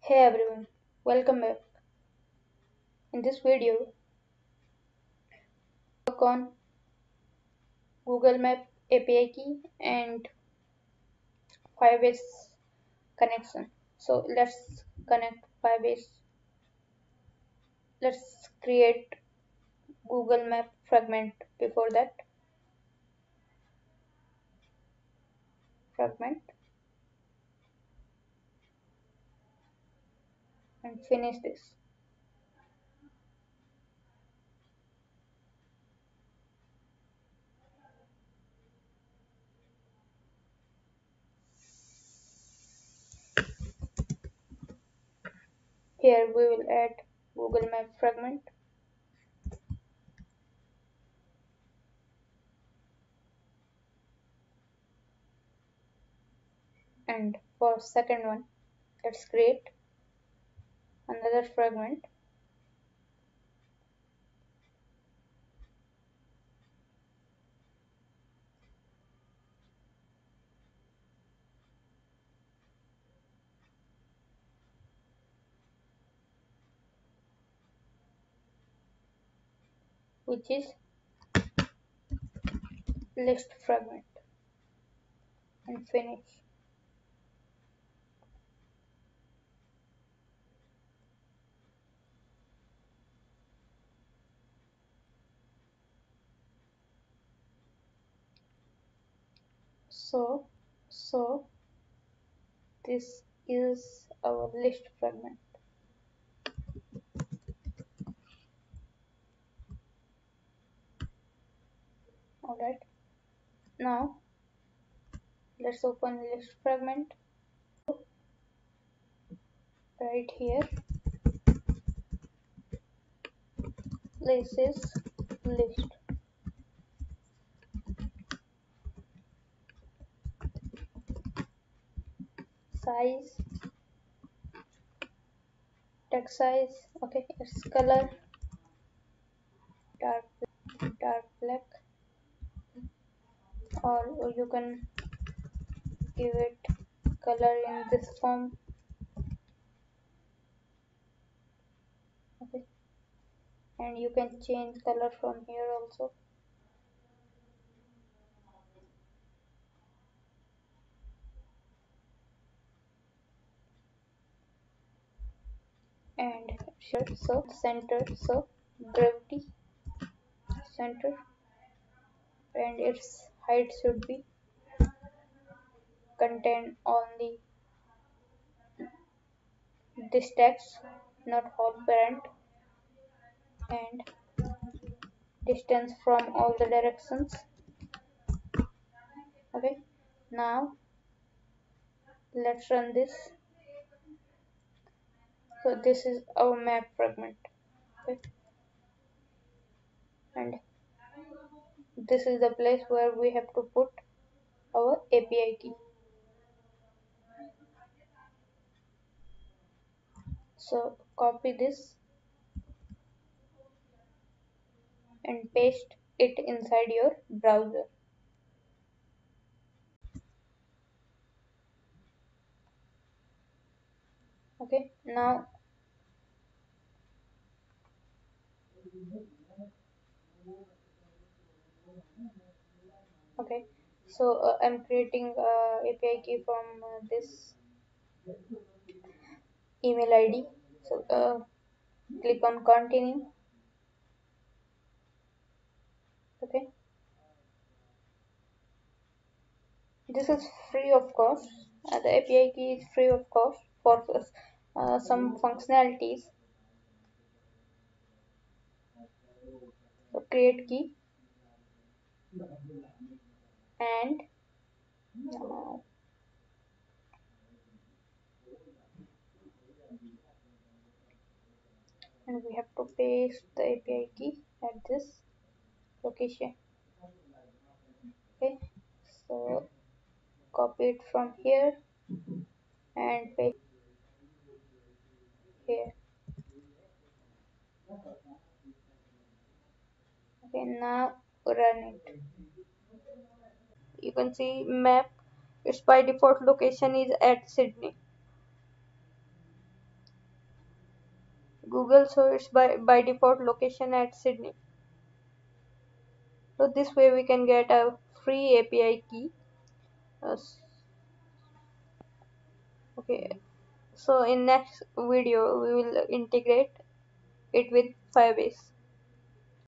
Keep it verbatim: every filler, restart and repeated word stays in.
Hey everyone, welcome back. In this video, work on Google Map A P I key and Firebase connection. So let's connect Firebase. Let's create Google Map fragment. Before that, fragment and finish this. Here we will add Google Map fragment. And for second one, let's create another fragment which is list fragment and finish. So, so this is our list fragment. Alright, now let's open list fragment. Right here, this is list. Size, text size, okay, its color, dark, dark black, or you can give it color in this form. Okay, and you can change color from here also. And sure, so center, so gravity center, and its height should be contain only this text, not whole parent, and distance from all the directions. Okay, now let's run this. So this is our map fragment. Okay, and this is the place where we have to put our A P I key. So copy this and paste it inside your browser. Okay, now okay, so uh, I'm creating uh, A P I key from uh, this email I D. So uh, click on continue. Okay, this is free of cost. Uh, the A P I key is free of cost for uh, some functionalities. So create key and uh, and we have to paste the A P I key at this location. Okay, so copy it from here and paste here. Okay, now run it. You can see map, its by default location is at Sydney. Google shows by by default location at Sydney. So this way we can get a free A P I key. Uh, okay. So in next video we will integrate it with Firebase.